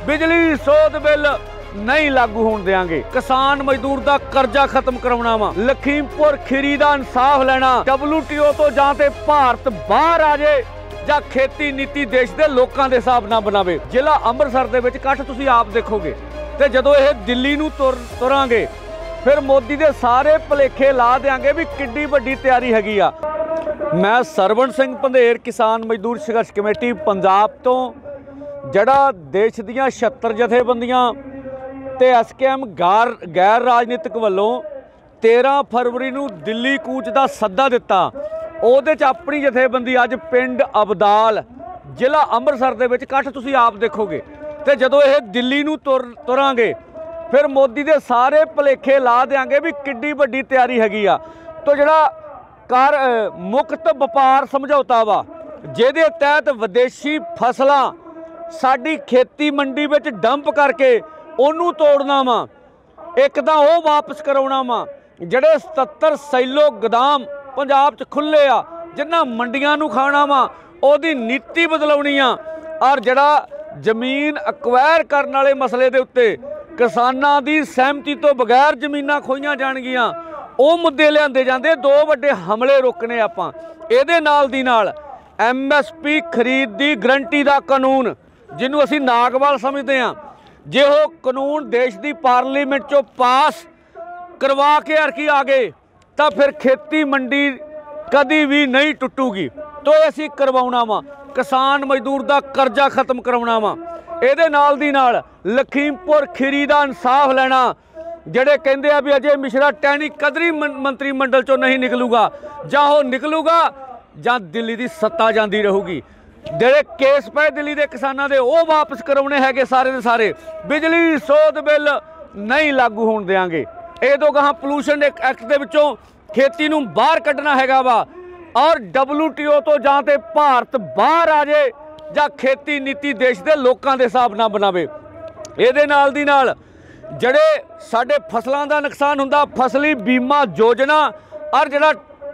बिजली सोध बिल नहीं लागू होण देंगे। किसान मजदूर का कर्जा खत्म करवाना वा। लखीमपुर खीरी का इंसाफ लेना। WTO तो जां ते भारत बाहर आ जाए ਜਾਂ खेती नीति देश के लोगों के हिसाब ना बनावे। जिला ਅੰਮ੍ਰਿਤਸਰ ਦੇ ਵਿੱਚ ਇਕੱਠ ਤੁਸੀਂ ਆਪ ਦੇਖੋਗੇ ਤੇ ਜਦੋਂ ਇਹ ਦਿੱਲੀ ਨੂੰ ਤੁਰਾਂਗੇ ਫਿਰ ਮੋਦੀ ਦੇ ਸਾਰੇ ਭਲੇਖੇ ਲਾ ਦੇਾਂਗੇ ਵੀ ਕਿੱਡੀ ਵੱਡੀ ਤਿਆਰੀ ਹੈਗੀ ਆ। ਮੈਂ ਸਰਵਣ ਸਿੰਘ ਪੰਧੇਰ ਕਿਸਾਨ ਮਜ਼ਦੂਰ ਸੰਘਰਸ਼ ਕਮੇਟੀ ਪੰਜਾਬ ਤੋਂ ਜਿਹੜਾ ਦੇਸ਼ ਦੀਆਂ 76 ਜਥੇਬੰਦੀਆਂ ਤੇ SKM ਗੈਰ ਰਾਜਨੀਤਿਕ ਵੱਲੋਂ 13 ਫਰਵਰੀ ਨੂੰ ਦਿੱਲੀ ਕੂਚ ਦਾ ਸੱਦਾ ਦਿੱਤਾ। ਉਹਦੇ 'ਚ ਆਪਣੀ ਜਥੇਬੰਦੀ ਅੱਜ ਪਿੰਡ ਅਬਦਾਲ ਜ਼ਿਲ੍ਹਾ ਅੰਮ੍ਰਿਤਸਰ ਦੇ ਵਿੱਚ ਇਕੱਠ ਤੁਸੀਂ ਆਪ ਦੇਖੋਗੇ ਤੇ ਜਦੋਂ ਇਹ ਦਿੱਲੀ ਨੂੰ ਤੁਰਾਂਗੇ ਫਿਰ ਮੋਦੀ ਦੇ ਸਾਰੇ ਭਲੇਖੇ ਲਾ ਦੇਾਂਗੇ ਵੀ ਕਿੱਡੀ ਵੱਡੀ ਤਿਆਰੀ ਹੈਗੀ ਆ। ਤੋ ਜਿਹੜਾ ਮੁਕਤ ਵਪਾਰ ਸਮਝੌਤਾ ਵਾ ਜਿਹਦੇ ਤਹਿਤ ਵਿਦੇਸ਼ੀ ਫਸਲਾਂ ਸਾਡੀ ਖੇਤੀ ਮੰਡੀ ਵਿੱਚ ਡੰਪ ਕਰਕੇ ਉਹਨੂੰ ਤੋੜਨਾ ਵਾ। ਇੱਕ ਤਾਂ ਉਹ ਵਾਪਸ ਕਰਾਉਣਾ ਵਾ ਜਿਹੜੇ 77 ਸੈਲੋ ਗੋਦਾਮ ਪੰਜਾਬ 'ਚ ਖੁੱਲ੍ਹੇ ਆ ਜਿਨ੍ਹਾਂ ਮੰਡੀਆਂ ਨੂੰ ਖਾਣਾ ਵਾ ਉਹਦੀ ਨੀਤੀ ਬਦਲਾਉਣੀ ਆ। ਔਰ ਜਿਹੜਾ ਜ਼ਮੀਨ ਅਕਵਾਇਰ ਕਰਨ ਵਾਲੇ ਮਸਲੇ ਦੇ ਉੱਤੇ ਕਿਸਾਨਾਂ ਦੀ ਸਹਿਮਤੀ ਤੋਂ ਬਗੈਰ ਜ਼ਮੀਨਾਂ ਖੋਹੀਆਂ ਜਾਣਗੀਆਂ ਉਹ ਮੁੱਦੇ ਲਿਆਂਦੇ ਜਾਂਦੇ। ਦੋ ਵੱਡੇ ਹਮਲੇ ਰੋਕਣੇ ਆਪਾਂ। ਇਹਦੇ ਨਾਲ ਦੀ ਨਾਲ MSP ਖਰੀਦ ਦੀ ਗਰੰਟੀ ਦਾ ਕਾਨੂੰਨ ਜਿਹਨੂੰ ਅਸੀਂ ਨਾਗਵਾਲ ਸਮਝਦੇ ਹਾਂ, ਜੇ ਉਹ ਕਾਨੂੰਨ ਦੇਸ਼ ਦੀ ਪਾਰਲੀਮੈਂਟ 'ਚੋਂ ਪਾਸ ਕਰਵਾ ਕੇ ਅਰਕੀ ਆ ਗਏ ਤਾਂ ਫਿਰ ਖੇਤੀ ਮੰਡੀ ਕਦੀ ਵੀ ਨਹੀਂ ਟੁੱਟੂਗੀ। ਤੋ ਅਸੀਂ ਕਰਵਾਉਣਾ ਵਾ ਕਿਸਾਨ ਮਜ਼ਦੂਰ ਦਾ ਕਰਜ਼ਾ ਖਤਮ ਕਰਵਾਉਣਾ ਵਾ। ਇਹਦੇ ਨਾਲ ਦੀ ਨਾਲ ਲਖੀਮਪੁਰ ਖੀਰੀ ਦਾ ਇਨਸਾਫ ਲੈਣਾ। ਜਿਹੜੇ ਕਹਿੰਦੇ ਆ ਵੀ ਅਜੇ ਮਿਸ਼ਰਾ ਟੈਣੀ ਕਦਰੀ ਮੰਤਰੀ ਮੰਡਲ 'ਚੋਂ ਨਹੀਂ ਨਿਕਲੂਗਾ, ਜਾਂ ਉਹ ਨਿਕਲੂਗਾ ਜਾਂ ਦਿੱਲੀ ਦੀ ਸੱਤਾ ਜਾਂਦੀ ਰਹੂਗੀ। ਜਿਹੜੇ ਕੇਸ ਪਏ ਦਿੱਲੀ ਦੇ ਕਿਸਾਨਾਂ ਦੇ ਉਹ ਵਾਪਸ ਕਰਾਉਣੇ ਹੈਗੇ ਸਾਰੇ ਦੇ ਸਾਰੇ। ਬਿਜਲੀ ਸੋਧ ਬਿੱਲ ਨਹੀਂ ਲਾਗੂ ਹੋਣ ਦੇਵਾਂਗੇ। ਇਹ ਤੋਂ ਗਾਹਾਂ ਪੋਲੂਸ਼ਨ ਐਕਟ ਦੇ ਵਿੱਚੋਂ ਖੇਤੀ ਨੂੰ ਬਾਹਰ ਕੱਢਣਾ ਹੈਗਾ ਵਾ। ਔਰ WTO ਤੋਂ ਜਾਂ ਤੇ ਭਾਰਤ ਬਾਹਰ ਆ ਜਾਏ ਜਾਂ ਖੇਤੀ ਨੀਤੀ ਦੇਸ਼ ਦੇ ਲੋਕਾਂ ਦੇ ਹਿਸਾਬ ਨਾਲ ਬਣਾਵੇ। ਇਹਦੇ ਨਾਲ ਦੀ ਨਾਲ ਜਿਹੜੇ ਸਾਡੇ ਫਸਲਾਂ ਦਾ ਨੁਕਸਾਨ ਹੁੰਦਾ ਫਸਲੀ ਬੀਮਾ ਯੋਜਨਾ ਔਰ ਜਿਹੜਾ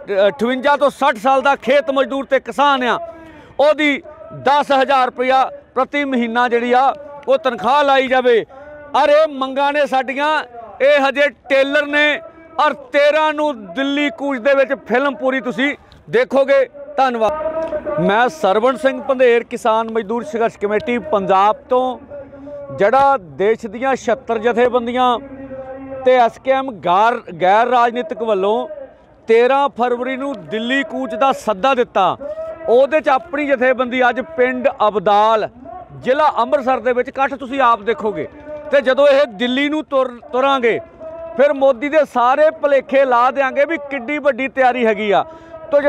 58 ਤੋਂ 60 ਸਾਲ ਦਾ ਖੇਤ ਮਜ਼ਦੂਰ ਤੇ ਕਿਸਾਨ ਆ ਉਹਦੀ 10,000 ਰੁਪਇਆ ਪ੍ਰਤੀ ਮਹੀਨਾ ਜਿਹੜੀ ਆ ਉਹ ਤਨਖਾਹ ਲਾਈ ਜਾਵੇ। ਔਰ ਇਹ ਮੰਗਾਂ ਨੇ ਸਾਡੀਆਂ, ਇਹ ਹਜੇ ਟੇਲਰ ਨੇ। ਔਰ 13 ਨੂੰ ਦਿੱਲੀ ਕੂਚ ਦੇ ਵਿੱਚ ਫਿਲਮ ਪੂਰੀ ਤੁਸੀਂ ਦੇਖੋਗੇ। ਧੰਨਵਾਦ। ਮੈਂ ਸਰਵਣ ਸਿੰਘ ਪੰਧੇਰ ਕਿਸਾਨ ਮਜ਼ਦੂਰ ਸੰਘਰਸ਼ ਕਮੇਟੀ ਪੰਜਾਬ ਤੋਂ ਜਿਹੜਾ ਦੇਸ਼ ਦੀਆਂ 76 ਜਥੇਬੰਦੀਆਂ ਤੇ SKM ਗੈਰ ਰਾਜਨੀਤਿਕ ਵੱਲੋਂ 13 ਫਰਵਰੀ ਨੂੰ ਦਿੱਲੀ ਕੂਚ ਦਾ ਸੱਦਾ ਦਿੱਤਾ। ਉਹਦੇ 'ਚ ਆਪਣੀ ਜਥੇਬੰਦੀ ਅੱਜ ਪਿੰਡ ਅਬਦਾਲ ਜ਼ਿਲ੍ਹਾ ਅੰਮ੍ਰਿਤਸਰ ਦੇ ਵਿੱਚ ਇਕੱਠ ਤੁਸੀਂ ਆਪ ਦੇਖੋਗੇ ਤੇ ਜਦੋਂ ਇਹ ਦਿੱਲੀ ਨੂੰ ਤੁਰਾਂਗੇ ਫਿਰ ਮੋਦੀ ਦੇ ਸਾਰੇ ਭਲੇਖੇ ਲਾ ਦੇਾਂਗੇ ਵੀ ਕਿੱਡੀ ਵੱਡੀ ਤਿਆਰੀ ਹੈਗੀ ਆ। ਤੋ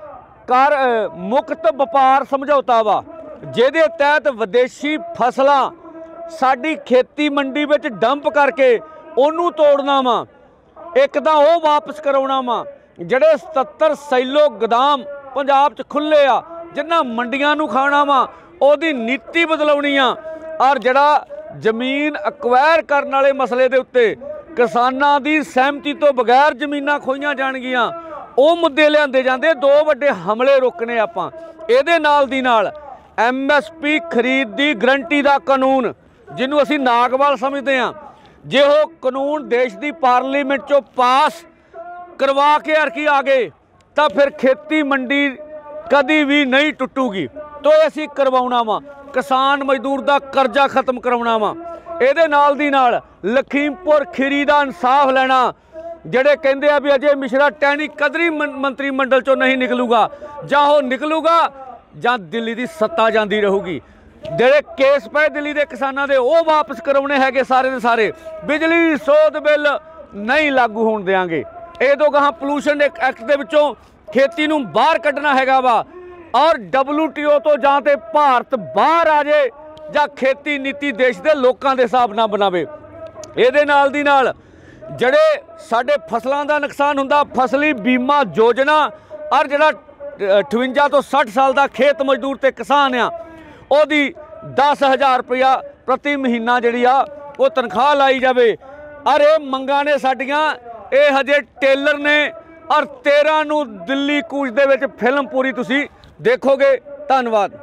ਜਿਹੜਾ ਮੁਕਤ ਵਪਾਰ ਸਮਝੌਤਾ ਵਾ ਜਿਹਦੇ ਤਹਿਤ ਵਿਦੇਸ਼ੀ ਫਸਲਾਂ ਸਾਡੀ ਖੇਤੀ ਮੰਡੀ ਵਿੱਚ ਡੰਪ ਕਰਕੇ ਉਹਨੂੰ ਤੋੜਨਾ ਵਾ। ਇੱਕ ਤਾਂ ਉਹ ਵਾਪਸ ਕਰਾਉਣਾ ਵਾ ਜਿਹੜੇ 77 ਸੈਲੋ ਗੋਦਾਮ ਪੰਜਾਬ 'ਚ ਖੁੱਲ੍ਹੇ ਆ ਜਿਨ੍ਹਾਂ ਮੰਡੀਆਂ ਨੂੰ ਖਾਣਾ ਵਾ ਉਹਦੀ ਨੀਤੀ ਬਦਲਾਉਣੀ ਆ। ਔਰ ਜਿਹੜਾ ਜ਼ਮੀਨ ਅਕਵਾਇਰ ਕਰਨ ਵਾਲੇ ਮਸਲੇ ਦੇ ਉੱਤੇ ਕਿਸਾਨਾਂ ਦੀ ਸਹਿਮਤੀ ਤੋਂ ਬਗੈਰ ਜ਼ਮੀਨਾਂ ਖੋਹੀਆਂ ਜਾਣਗੀਆਂ ਉਹ ਮੁੱਦੇ ਲਿਆਂਦੇ ਜਾਂਦੇ। ਦੋ ਵੱਡੇ ਹਮਲੇ ਰੋਕਣੇ ਆਪਾਂ। ਇਹਦੇ ਨਾਲ ਦੀ ਨਾਲ MSP ਖਰੀਦ ਦੀ ਗਰੰਟੀ ਦਾ ਕਾਨੂੰਨ ਜਿਹਨੂੰ ਅਸੀਂ ਨਾਗਵਾਲ ਸਮਝਦੇ ਹਾਂ, ਜੇ ਉਹ ਕਾਨੂੰਨ ਦੇਸ਼ ਦੀ ਪਾਰਲੀਮੈਂਟ 'ਚੋਂ ਪਾਸ ਕਰਵਾ ਕੇ ਅਰਕੀ ਆ ਗਏ ਤਾਂ ਫਿਰ ਖੇਤੀ ਮੰਡੀ ਕਦੀ ਵੀ ਨਹੀਂ ਟੁੱਟੂਗੀ। ਤੋ ਅਸੀਂ ਕਰਵਾਉਣਾ ਵਾ ਕਿਸਾਨ ਮਜ਼ਦੂਰ ਦਾ ਕਰਜ਼ਾ ਖਤਮ ਕਰਵਾਉਣਾ ਵਾ। ਇਹਦੇ ਨਾਲ ਦੀ ਨਾਲ ਲਖੀਮਪੁਰ ਖੀਰੀ ਦਾ ਇਨਸਾਫ ਲੈਣਾ। ਜਿਹੜੇ ਕਹਿੰਦੇ ਆ ਵੀ ਅਜੇ ਮਿਸ਼ਰਾ ਟੈਣੀ ਕਦਰੀ ਮੰਤਰੀ ਮੰਡਲ 'ਚੋਂ ਨਹੀਂ ਨਿਕਲੂਗਾ, ਜਾਂ ਉਹ ਨਿਕਲੂਗਾ ਜਾਂ ਦਿੱਲੀ ਦੀ ਸੱਤਾ ਜਾਂਦੀ ਰਹੂਗੀ। ਜਿਹੜੇ ਕੇਸ ਪਏ ਦਿੱਲੀ ਦੇ ਕਿਸਾਨਾਂ ਦੇ ਉਹ ਵਾਪਸ ਕਰਾਉਣੇ ਹੈਗੇ ਸਾਰੇ ਦੇ ਸਾਰੇ। ਬਿਜਲੀ ਸੋਧ ਬਿੱਲ ਨਹੀਂ ਲਾਗੂ ਹੋਣ ਦੇਵਾਂਗੇ। ਇਹ ਤੋਂ ਗਾਹਾਂ ਪੋਲੂਸ਼ਨ ਐਕਟ ਦੇ ਵਿੱਚੋਂ ਖੇਤੀ ਨੂੰ ਬਾਹਰ ਕੱਢਣਾ ਹੈਗਾ ਵਾ। ਔਰ WTO ਤੋਂ ਜਾਂ ਤੇ ਭਾਰਤ ਬਾਹਰ ਆ ਜਾਏ ਜਾਂ ਖੇਤੀ ਨੀਤੀ ਦੇਸ਼ ਦੇ ਲੋਕਾਂ ਦੇ ਹਿਸਾਬ ਨਾਲ ਬਣਾਵੇ। ਇਹਦੇ ਨਾਲ ਦੀ ਨਾਲ ਜਿਹੜੇ ਸਾਡੇ ਫਸਲਾਂ ਦਾ ਨੁਕਸਾਨ ਹੁੰਦਾ ਫਸਲੀ ਬੀਮਾ ਯੋਜਨਾ ਔਰ ਜਿਹੜਾ 58 ਤੋਂ 60 ਸਾਲ ਦਾ ਖੇਤ ਮਜ਼ਦੂਰ ਤੇ ਕਿਸਾਨ ਆ ਉਹਦੀ 10,000 ਰੁਪਇਆ ਪ੍ਰਤੀ ਮਹੀਨਾ ਜਿਹੜੀ ਆ ਉਹ ਤਨਖਾਹ ਲਾਈ ਜਾਵੇ। ਔਰ ਇਹ ਮੰਗਾਂ ਨੇ ਸਾਡੀਆਂ, ਇਹ ਹਜੇ ਟੇਲਰ ਨੇ। ਔਰ 13 ਨੂੰ ਦਿੱਲੀ ਕੂਚ ਦੇ ਵਿੱਚ ਫਿਲਮ ਪੂਰੀ ਤੁਸੀਂ ਦੇਖੋਗੇ। ਧੰਨਵਾਦ।